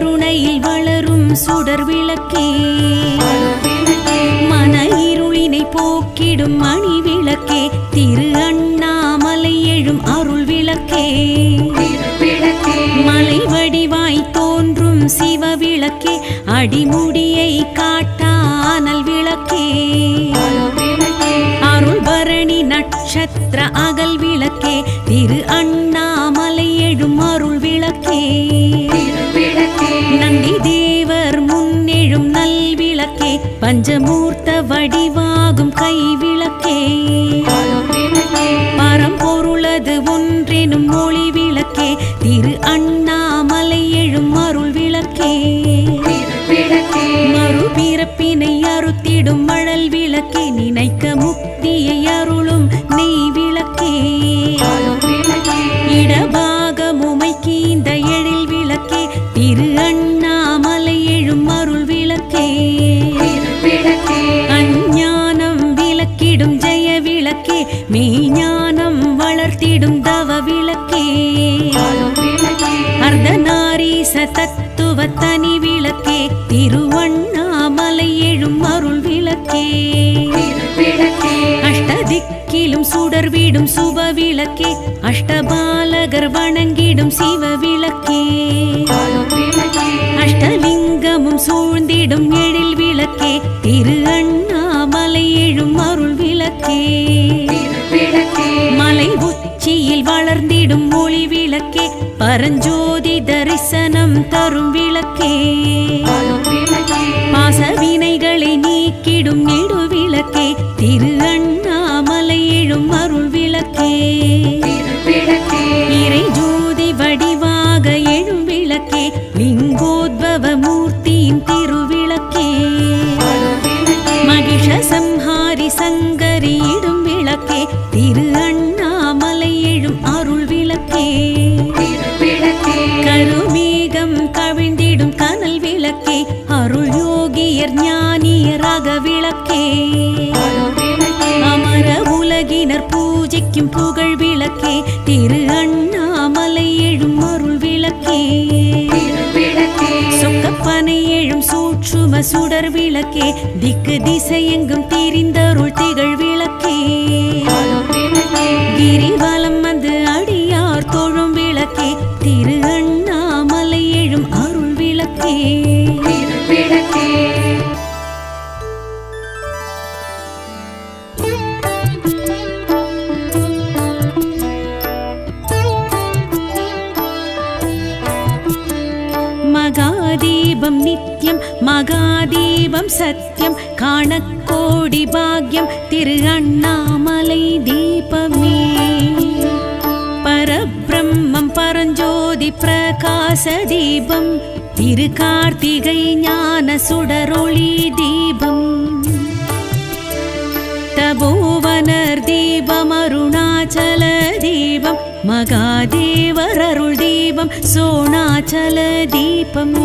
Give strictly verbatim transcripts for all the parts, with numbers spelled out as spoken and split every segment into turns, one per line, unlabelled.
கருணையில் வளரும் சுடர் விளக்கே மன இருளினை போக்கிடும் மணி விளக்கே திரு அண்ணாமலை எழும் அருள் விளக்கே மலை வடிவாய் தோன்றும் சிவ விளக்கே அடிமுடியை காட்டானல் விளக்கே அருள் பரணி நட்சத்திர அகல் விளக்கே திரு அண்ணாமலை எழும் அருள் விளக்கே நந்தி தேவர் முன்னெழும் நல் விளக்கே பஞ்சமூர்த்த வடிவாகும் கை விளக்கே பரம்பொருளது ஒன்றெனும் மொழி விளக்கே திரு அண்ணாமலை எழும் அருள் விளக்கே மறுபிறப்பினை அறுத்திடும் மழல் விளக்கே நினைக்க முக்தியை அருளும் நெய் விளக்கே இடபாகமுமைக்கு இந்த எழில் விளக்கே திரு அண்ணாமலை எழும் அருள் விளக்கே அஞ்ஞானம் விளக்கிடும் ஜெய விளக்கே மெய்ஞானம் வளர்த்திடும் தவ விளக்கே அர்த்தநாரீச தத்துவ தனி விளக்கே திருவண்ணாமலை எழும் அருள் விளக்கே அஷ்டதிக்கிலும் சுடர் வீடும் சுப விளக்கே அஷ்டபாலகர் வணங்கிடும் சிவ விளக்கே அஷ்டலிங்கமும் சூழ்ந்திடும் எழில் விளக்கே திரு அண்ணாமலை எழும் அருள் விளக்கே மலை உச்சியில் வளர்ந்திடும் ஒளி விளக்கே பரஞ்சோதி தரிசனம் தரும் விளக்கே பாசவினைகளை நீக்கிடும் நெடு விளக்கே திரு அண்ணாமலை எழும் அருள் விளக்கே இறை ஜோதி வடிவாக எழும் விளக்கே லிங்கோத்பவ மூர்த்தியின் திருவிளக்கே மகிஷ சம்ஹாரி சங்கரியிடும் விளக்கே திரு அண்ணாமலை எழும் அருள் விளக்கே கருமேகம் கவிழ்ந்திடும் கனல் விளக்கே அருள் யோகியர் ஞானியராக விளக்கே அமர உலகினர் பூஜிக்கும் புகழ் விளக்கே திரு அண்ணாமலை எழும் அருள் விளக்கே சொக்கப்பனை எழும் சூட்சும சுடர் விளக்கே திக்கு திசையெங்கும் தெரிந்தருள் திகழ் விளக்கே கிரிவலம் வந்து அடியார் தொழும் விளக்கே திரு அண்ணாமலை எழும் அருள் விளக்கே மகாதீபம் நித்யம் மகாதீபம் சத்யம் காணக்கோடி பாக்யம் திரு அண்ணாமலை தீபமே பரபிரம்மம் பரஞ்சோதி பிரகாச தீபம் திரு கார்த்திகை ஞான சுடரொளி தீபம் தபோவனர் தீபம் அருணாச்சல தீபம் மகாதேவர் அருள் தீபம் சோணாச்சல தீபம்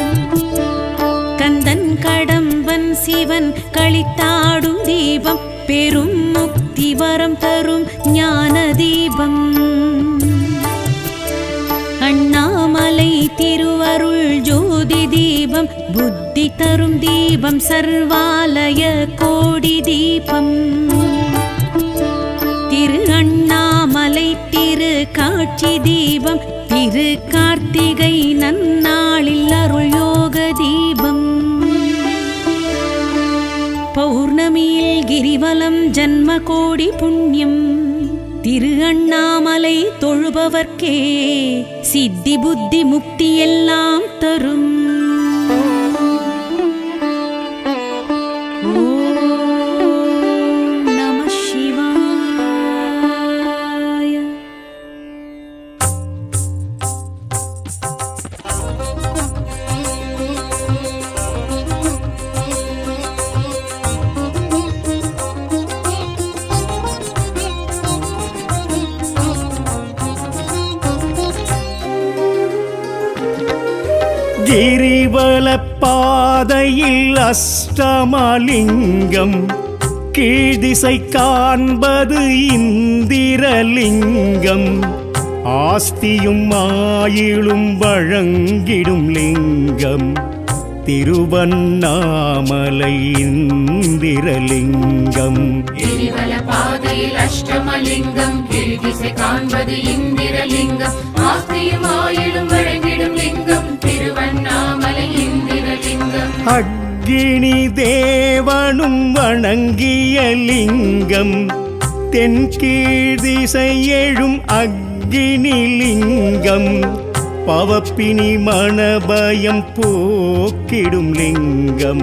கந்தன் கடம்பன் சிவன் களித்தாடும் தீபம் பெரும் முக்தி வரம் தரும் ஞான தீபம் அண்ணாமலை திருவருள் ஜோதி தீபம் புத்தி தரும் தீபம் சர்வாலய கோடி தீபம் திரு அண்ணாமலை திரு காட்சி தீபம் திரு கார்த்திகை நன்னாளில் அருள் யோக தீபம் பௌர்ணமியில் கிரிவலம் ஜன்ம கோடி புண்ணியம் திரு அண்ணாமலை தொழுபவர்க்கே சித்தி புத்தி முக்தி எல்லாம் தரும்
கிரிவலப்பாதையில் அஷ்டமலிங்கம் கீழ்திசை காண்பது இந்திரலிங்கம் ஆஸ்தியும் ஆயிலும் வழங்கிடும் லிங்கம் திருவண்ணாமலை இந்திரலிங்கம்.
கிரிவல பாதையில் அஷ்டமலிங்கம் கிரிதிசை காண்பது இந்திரலிங்கம். ஆஸ்தியும் ஆயிலும் வழங்கிடும் லிங்கம் திருவண்ணாமலை இந்திரலிங்கம்.
அக்னி தேவனும் வணங்கிய லிங்கம் தென்கீழ் திசை எழும் அக்னி லிங்கம். பவப்பினி மணபயம் போக்கிடும் லிங்கம்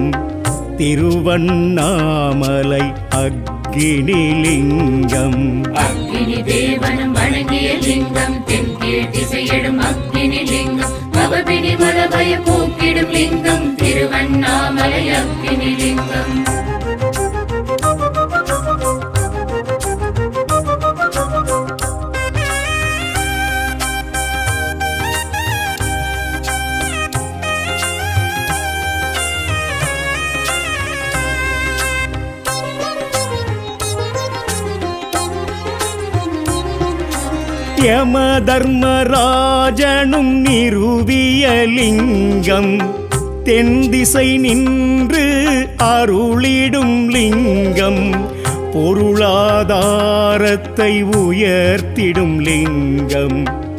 திருவண்ணாமலை அக்னி லிங்கம்.
அக்னி தேவனும் வணங்கிய லிங்கம் தென்கீழ் திசையிடும் அக்னி லிங்கம். பவப்பினி மணபயம் போக்கிடும் லிங்கம் திருவண்ணாமலை அக்னி லிங்கம்.
யம தர்மராஜனும் நிறுவிய லிங்கம் தென் திசை நின்று அருளிடும் லிங்கம். பொருளாதாரத்தை உயர்த்திடும் லிங்கம்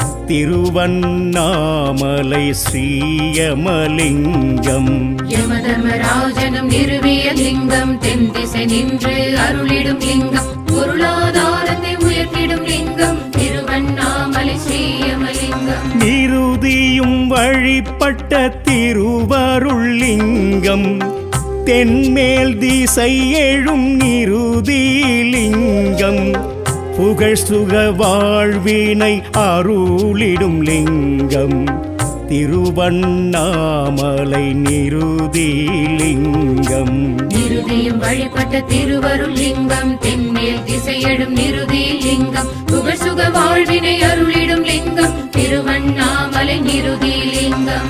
திருவண்ணாமலை ஸ்ரீயமலிங்கம்.
யமதர்மராஜனும் நிறுவிய லிங்கம் தென் திசை நின்று அருளிடும் லிங்கம். பொருளாதாரத்தை உயர்த்திடும் லிங்கம் திருவண்ணாமலை ஸ்ரீயமலிங்கம்.
நிருதியும் வழிபட்ட திருவருள் லிங்கம் தென்மேல் திசை எழும் நிருதி லிங்கம். புகழ் சுக வாழ்வினை அருளிடும் லிங்கம் திருவண்ணாமலை நிருதி லிங்கம்.
நிருதியும் வழிபட்ட திருவருள் லிங்கம் தென்மேல் திசையடும் நிருதி லிங்கம். புகழ் சுக வாழ்வினை அருளிடும் லிங்கம் திருவண்ணாமலை நிருதி லிங்கம்.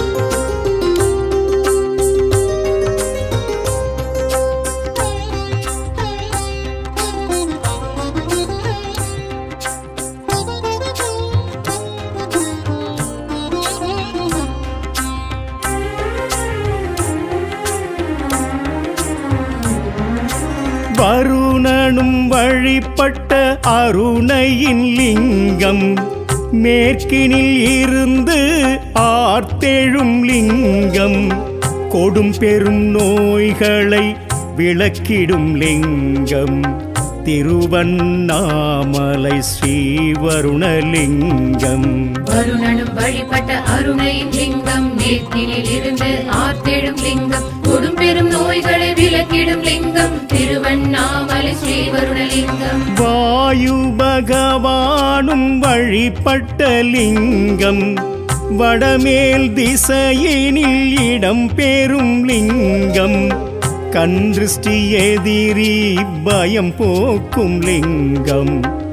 வருணனும் வழிபட்ட அருணையின் லிங்கம் மேற்கினில் இருந்து ஆர்த்தெழும் லிங்கம். கொடும் பெரும் நோய்களை விளக்கிடும் லிங்கம் திருவண்ணாமலை ஸ்ரீவருணலிங்கம்.
வருணனும் வழிபட்ட அருணையின் லிங்கம் மேற்கினில் இருந்து ஆர்த்தெழும் லிங்கம். கொடும் பெரும் நோய்களை விளக்கிடும் லிங்கம் திருவண்ணாமலை ஸ்ரீவருணலிங்கம்.
வாயு பகவானும் வழிபட்ட லிங்கம் வடமேல் திசையினில் இடம் பெறும் லிங்கம். கன்றிஷ்டி எதிரி பயம் போக்கும் லிங்கம்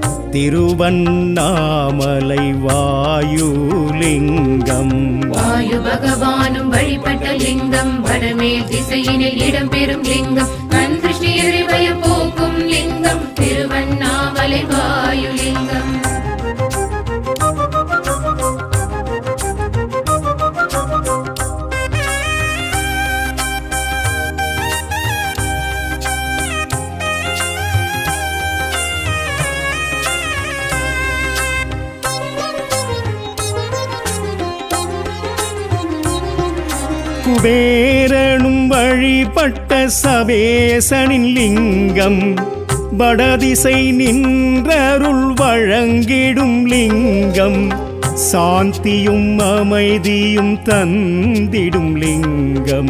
திருவண்ணாமலை வாயுலிங்கம்.
வாயு பகவானும் வழிபட்ட லிங்கம் வடமேல் திசையினில் இடம் பெறும் லிங்கம். கண் திருஷ்டி எதிரி பயம் போக்கும் லிங்கம் திருவண்ணாமலை வாயுலிங்கம்.
குபேரனும் வழிபட்ட சவேசனின் லிங்கம் வடதிசை நின்றருள் வழங்கிடும் லிங்கம். சாந்தியும் அமைதியும் தந்திடும் லிங்கம்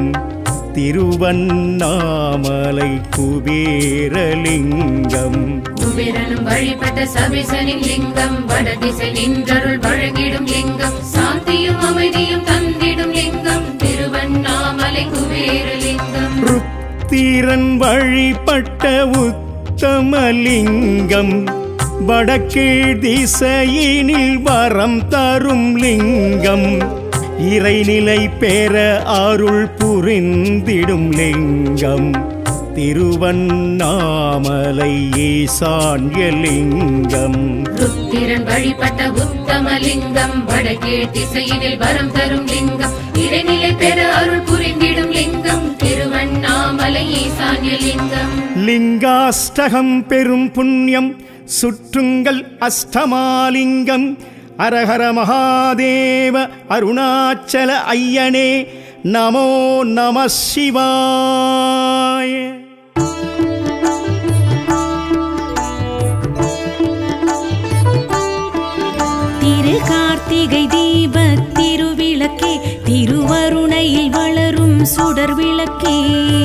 திருவண்ணாமலை குபேரலிங்கம்.
குபேரனும் வழிபட்ட சவேசனின் லிங்கம் வடதிசை நின்றருள் வழங்கிடும் லிங்கம். சாந்தியும் அமைதியும் தந்திடும் லிங்கம் திருவண்ணாமலை குபேரலிங்கம்.
ருத்திரன் வழிபட்ட உத்தமலிங்கம் வடக்கீழ் திசையினில் வரம் தரும் லிங்கம். இறைநிலை பெற அருள் புரிந்திடும் லிங்கம் திருவண்ணாமலை ஈசான்யலிங்கம்.
ருத்திரன் வழிபட்ட உத்தமலிங்கம், வடக்கே திசையினில் வரம் தரும் லிங்கம், இறைநிலை பெற அருள் புரிந்திடும் லிங்கம், திருவண்ணாமலை ஈசான்யலிங்கம்.
லிங்காஷ்டகம் பெரும் புண்ணியம் சுற்றுங்கள் அஷ்டமாலிங்கம். அரஹர மகாதேவ அருணாச்சல ஐயனே நமோ நம சிவாய.
திரு கார்த்திகை தீப திருவிளக்கே, திருவருணையில் வளரும் சுடர் விளக்கே,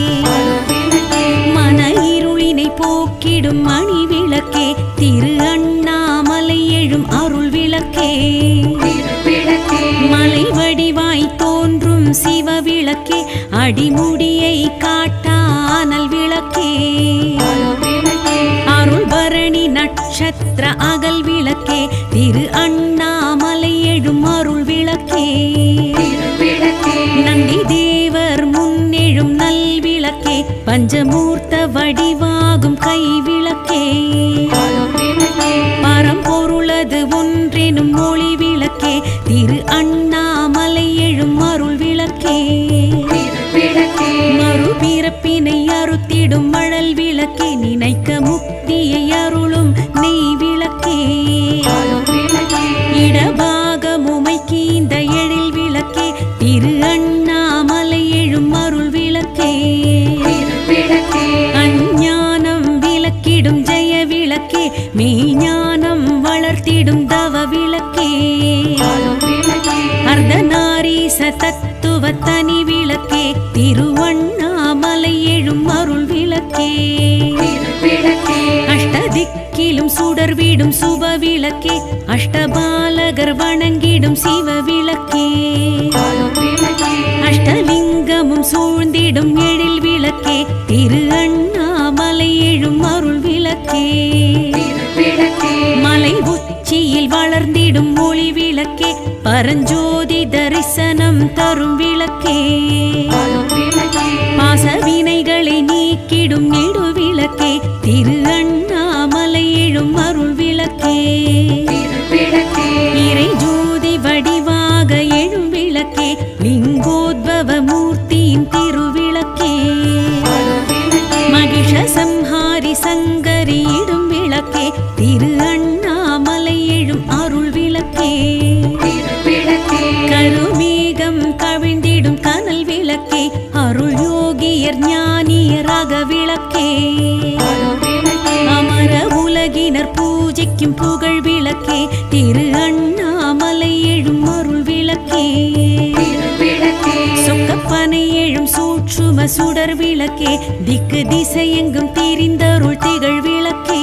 மன இருளினை போக்கிடும் மணி விளக்கே, திரு அண்ணாமலை எழும் அருள் விளக்கே, மலை வடிவாய் தோன்றும் சிவ விளக்கே, அடிமுடியை காட்டானல் விளக்கே, அருள் பரணி நட்சத்திர அகல் விளக்கே, திரு அண்ணாமலை எழும் அருள் விளக்கே, நந்தி தேவர் முன்னெழும் நல் விளக்கே, பஞ்சமூர்த்த வடிவாகும் கை விளக்கே, பரம்பொருளது ஒன்றெனும் மொழி விளக்கே, திரு அண்ணாமலை எழும் அருள் விளக்கே, மறுபிறப்பினை அறுத்திடும் மழல் விளக்கே, நினைக்க முக்தியை அருளும் நெய் விளக்கே, இடபாகமுமைக்கு இந்த எழில் விளக்கே, திரு அண்ணாமலை எழும் அருள் விளக்கே, அஞ்ஞானம் விளக்கிடும் ஜெய விளக்கே, மெய்ஞானம் வளர்த்திடும் தவ விளக்கே, அர்த்தநாரீச தத்துவ தனி விளக்கே, திருவண்ணாமலை எழும் அருள் விளக்கே, அஷ்டதிக்கிலும் சுடர் வீடும் சுப விளக்கே, அஷ்டபாலகர் வணங்கிடும் சிவ விளக்கே, அஷ்டலிங்கமும் சூழ்ந்திடும் எழில் விளக்கே, திரு அண்ணாமலை எழும் அருள் விளக்கே, மலை உச்சியில் வளர்ந்திடும் ஒளி விளக்கே, பரஞ்சோதி தரிசனம் தரும் விளக்கே, பாசவினைகளை நீக்கிடும் நெடு விளக்கே, திரு அண்ணாமலை எழும் அருள் விளக்கே, இறை ஜோதி வடிவாக எழும் விளக்கே, லிங்கோத்பவ மூர்த்தியின் திருவிளக்கே, மகிஷ சம்ஹாரி சங்கரியிடும் விளக்கே, திரு அண்ணாமலை எழும் அருள் விளக்கே, கருமேகம் கவிழ்ந்திடும் கனல் விளக்கே, அருள் யோகியர் ஞானியராக விளக்கே, அமர உலகினர் பூஜிக்கும் புகழ் விளக்கே, திரு அண்ணாமலை எழும் அருள் விளக்கே, சொக்கப்பனை எழும் சூட்சும சுடர் விளக்கே, திக்கு திசையெங்கும் தெரிந்தருள் திகழ் விளக்கே,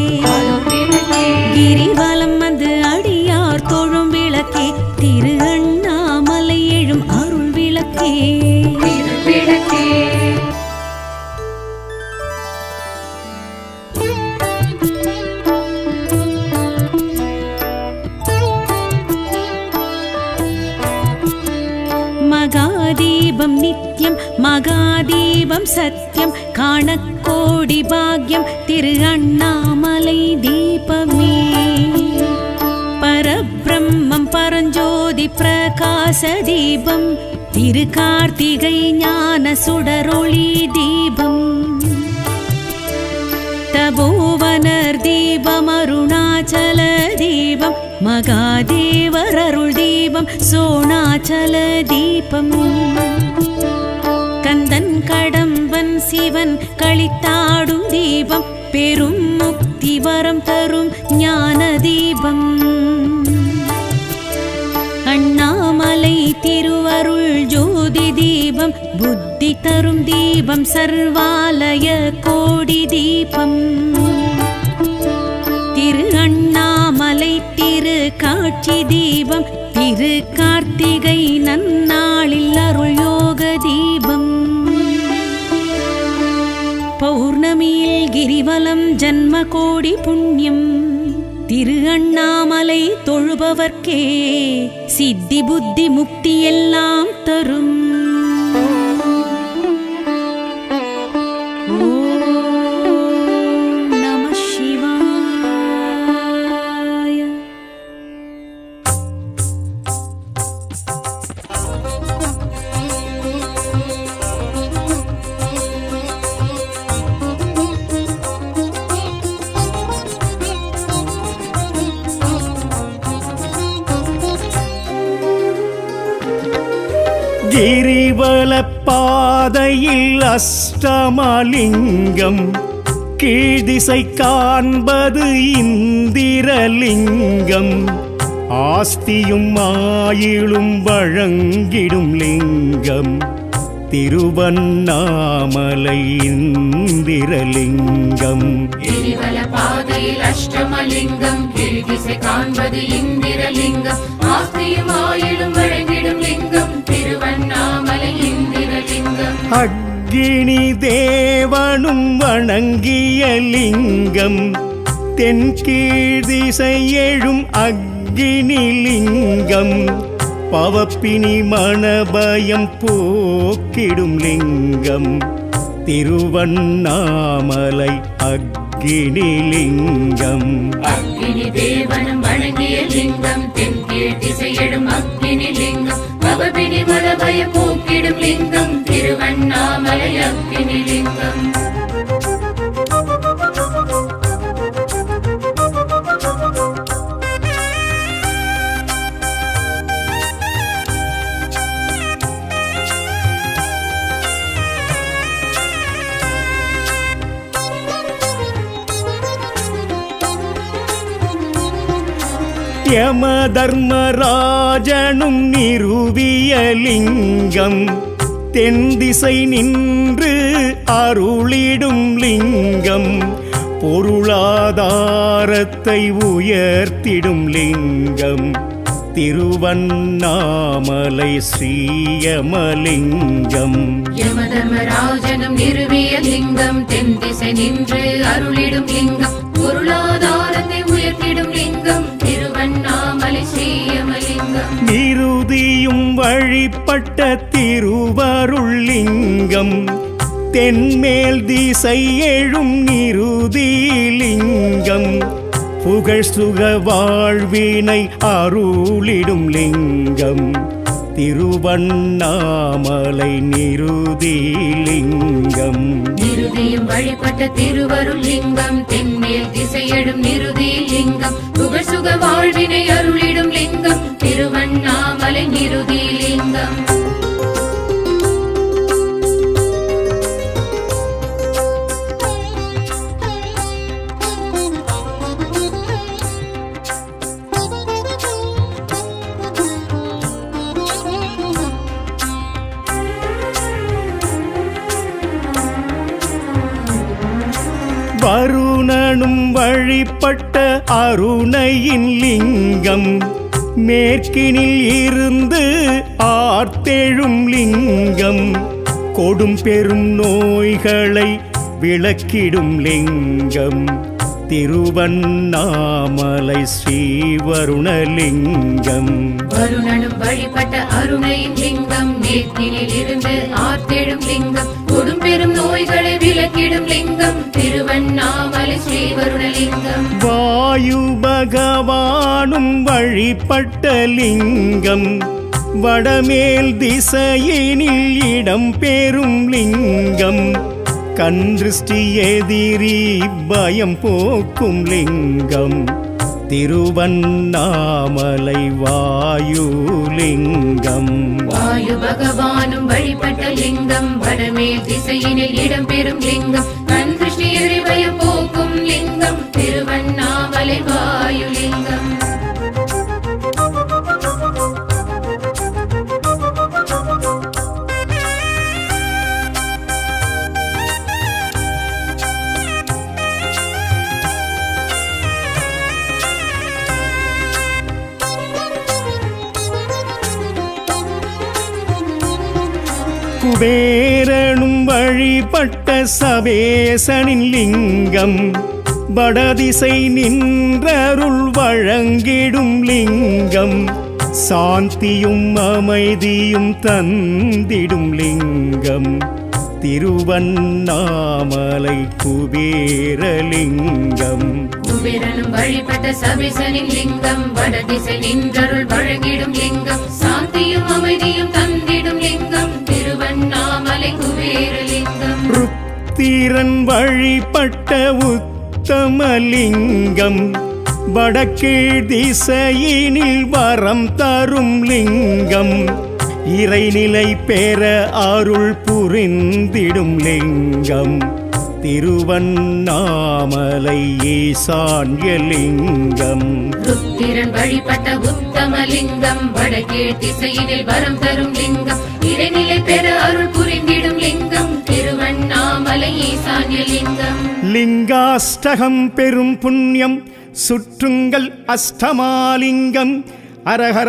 கிரிவலம் வந்து அடியார் தொழும் விளக்கே, திரு அண்ணாமலை எழும் அருள் விளக்கே, மகாதீபம் நித்யம் மகாதீபம் சத்யம், காணக்கோடி பாக்யம் திரு அண்ணாமலை தீபமே, பரபிரம்மம் பரஞ்சோதி பிரகாச தீபம், திரு கார்த்திகை ஞான சுடரொளி தீபம், தபோவனர் தீபம் அருணாச்சல தீபம், மகாதேவர் அருள் தீபம் சோணாச்சல தீபம், கந்தன் கடம்பன் சிவன் களித்தாடும் தீபம், பெரும் முக்தி வரம் தரும் ஞான தீபம், அண்ணாமலை திருவருள் ஜோதி தீபம், புத்தி தரும் தீபம் சர்வாலய கோடி தீபம், திரு அண்ணாமலை திரு காட்சி தீபம், திரு கார்த்திகை நன்னாளில் அருள் யோக தீபம், பௌர்ணமியில் கிரிவலம் ஜன்ம கோடி புண்ணியம், திரு அண்ணாமலை தொழுபவர்க்கே சித்தி புத்தி முக்தி எல்லாம் தரும். ஓ
கிரிவல பாதையில் அஷ்டமலிங்கம் கீழ்திசை காண்பது இந்திரலிங்கம் ஆஸ்தியும் ஆயிலும் வழங்கிடும் லிங்கம் திருவண்ணாமலை இந்திரலிங்கம்
கிரிவல பாதையில் அஷ்டமலிங்கம் கீழ்திசை காண்பது இந்திரலிங்கம் ஆஸ்தியும் ஆயிலும் வழங்கிடும் லிங்கம் திருவண்ணாமலை இந்திரலிங்கம்
அக்னி தேவனும் வணங்கிய லிங்கம் தென்கீழ் திசை எழும் அக்னி லிங்கம் பவப்பினி மணபயம் போக்கிடும் லிங்கம் திருவண்ணாமலை அக்னி லிங்கம்
அக்னி தேவனும் வணங்கிய லிங்கம் தென்கீழ் திசை எழும் அக்னி லிங்கம் பவப்பினி மணபயம் போக்கிடும் லிங்கம் திருவண்ணாமலை அக்னி லிங்கம்
யம தர்மராஜனும் நிறுவிய லிங்கம் தென் திசை நின்று அருளிடும் லிங்கம் பொருளாதாரத்தை உயர்த்திடும் லிங்கம் திருவண்ணாமலை ஸ்ரீயமலிங்கம்
யமதர்மராஜனும் நிறுவிய லிங்கம் தென் திசை நின்று அருளிடும் லிங்கம் பொருளாதாரத்தை உயர்த்திடும் லிங்கம் திருவண்ணாமலை ஸ்ரீயமலிங்கம்
நிருதியும் வழிபட்ட திருவருள் லிங்கம் தென்மேல் திசை எழும் நிருதி லிங்கம் புகழ் சுக வாழ்வினை அருளிடும் லிங்கம் திருவண்ணாமலை நிருதி லிங்கம்
நிருதியும் வழிபட்ட திருவருள் லிங்கம் தென்மேல் திசையடும் நிருதி லிங்கம் புகழ் சுக வாழ்வினை அருளிடும் லிங்கம் திருவண்ணாமலை நிருதி லிங்கம்
வருணனும் வழிபட்ட அருணையின் லிங்கம் மேற்கினில் இருந்து ஆர்த்தெழும் லிங்கம் கொடும் பெரும் நோய்களை விளக்கிடும் லிங்கம் திருவண்ணாமலை ஸ்ரீவருணலிங்கம்
வருணனும் வழிபட்ட அருணையின் லிங்கம் மேற்கினில் இருந்து ஆர்த்தெழும் லிங்கம் கொடும் பெரும் நோய்களை விளக்கிடும் லிங்கம் திருவண்ணாமலை ஸ்ரீவருணலிங்கம்
வாயு பகவானும் வழிபட்ட லிங்கம் வடமேல் திசையினில் இடம் பெறும் லிங்கம் கன்றிஷ்டி எதிரி பயம் போக்கும் லிங்கம் திருவண்ணாமலை வாயுலிங்கம்
வாயு பகவானும் வழிபட்ட லிங்கம் வடமேல் திசையினில் இடம் பெறும் லிங்கம் கன்றிஷ்டி எதிரி பயம் போக்கும் லிங்கம் திருவண்ணாமலை வாயுலிங்கம்
குபேரனும் வழிபட்ட சபேசனின் லிங்கம் வடதிசை நின்றருள் வழங்கிடும் லிங்கம் சாந்தியும் அமைதியும் தந்திடும் லிங்கம் திருவண்ணாமலை குபேரலிங்கம்
குபேரனும் வழிபட்ட சபேசனின் லிங்கம் வடதிசை நின்றருள் வழங்கிடும் லிங்கம் சாந்தியும் அமைதியும் தந்திடும் லிங்கம் திருவண்ணாமலை குபேரலிங்கம்
ருத்திரன் வழிபட்ட உத்தமலிங்கம் வடக்கீழ் திசையினில் வரம் தரும் லிங்கம் இறைநிலை பெற அருள் புரிந்திடும் லிங்கம் திருவண்ணாமலை ஈசான்ய லிங்கம்.
ருத்திரன் வழிபட்ட உத்தம லிங்கம் வடக்கே திசையினில் வரம் தரும் லிங்கம் இறைநிலை பெற அருள் புரிந்திடும் லிங்கம் திருவண்ணாமலை ஈசான்ய லிங்கம்.
லிங்காஷ்டகம் பெரும் புண்ணியம் சுற்றுங்கள் அஷ்டமாலிங்கம். அரஹர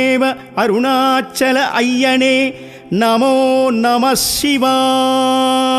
மகாதேவ அருணாச்சல ஐயனே நமோ நம சிவாய.